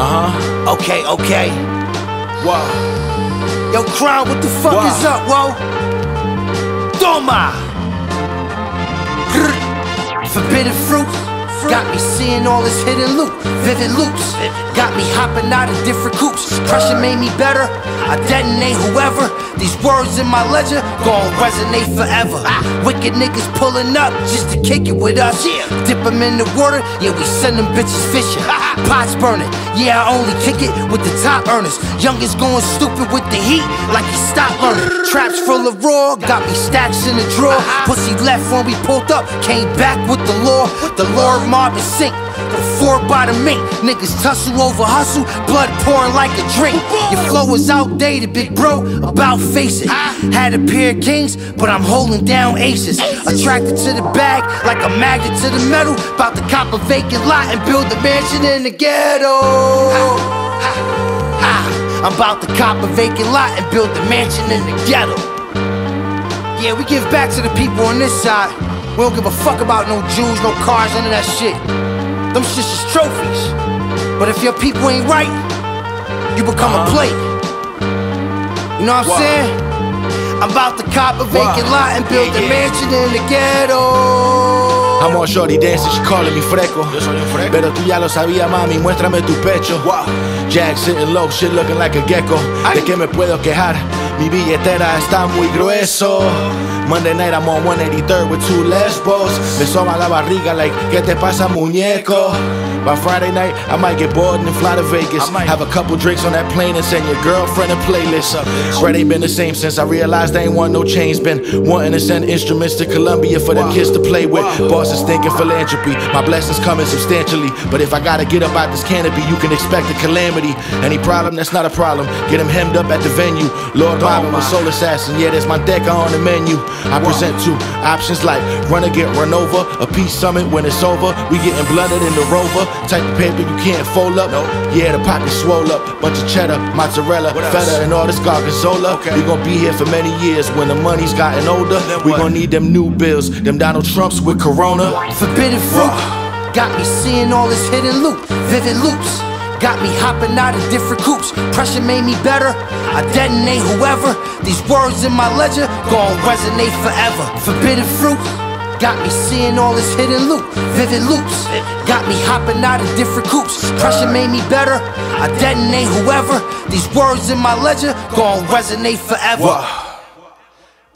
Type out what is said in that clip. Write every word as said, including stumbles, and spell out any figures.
Uh-huh. Okay, okay. Whoa. Yo, Crown, what the fuck Wow. is up, whoa? Toma! Forbidden fruit. Got me seeing all this hidden loot, vivid loops. Got me hopping out of different coops. Pressure made me better, I detonate whoever. These words in my ledger gon' resonate forever. Wicked niggas pulling up just to kick it with us. Dip them in the water, yeah, we send them bitches fishing. Pots burning, yeah, I only kick it with the top earners. Youngest going stupid with the heat, like he stopped learning. Traps full of raw, got me stacks in the drawer. Pussy left when we pulled up, came back with the law. The Lord Marvin sink, before by the mink. Niggas tussle over hustle, blood pouring like a drink. Your flow is outdated, big bro, about face it. Had a pair of kings, but I'm holding down aces. Attracted to the bag, like a magnet to the metal. About to cop a vacant lot and build a mansion in the ghetto. I'm about to cop a vacant lot and build a mansion in the ghetto. Yeah, we give back to the people on this side. We don't give a fuck about no Jews, no cars, none of that shit. Them shit's just trophies. But if your people ain't right, you become uh-huh. a plate. You know what I'm wow. saying? I'm about to cop a vacant wow. lot and build yeah, yeah. a mansion in the ghetto. I'm on shorty dancing, she calling me freco. Pero tú ya lo sabías, mami, muéstrame tu pecho. Wow. Jack sitting low, shit looking like a gecko. Ay. ¿De qué me puedo quejar? Mi billetera está muy grueso. Monday night I'm on one eighty-third with two lesbos. Me soma la barriga like, ¿qué te pasa, muñeco? By Friday night, I might get bored and fly to Vegas. Have a couple drinks on that plane and send your girlfriend a playlist. Bread ain't been the same since I realized I ain't want no change. Been wanting to send instruments to Colombia for them kids to play with. Bosses thinking philanthropy, my blessings coming substantially. But if I gotta get up out this canopy, you can expect a calamity. Any problem, that's not a problem. Get them hemmed up at the venue. Lord Bobbin with Soul Assassin, yeah, there's my deck on the menu. I present two options like run or get run over. A peace summit when it's over. We getting blunted in the Rover. Type of paper you can't fold up. Nope. Yeah, the pockets swole up. Bunch of cheddar, mozzarella, feta, and all this gorgonzola. Okay. We gon' be here for many years. When the money's gotten older, we gon' need them new bills. Them Donald Trumps with Corona. Forbidden fruit. Got me seeing all this hidden loot, vivid loops. Got me hopping out of different coops. Pressure made me better, I detonate whoever. These words in my ledger gon' resonate forever. Forbidden fruit. Got me seeing all this hidden loot, vivid loops. Got me hopping out of different coops. Pressure made me better, I detonate whoever. These words in my ledger gon' resonate forever.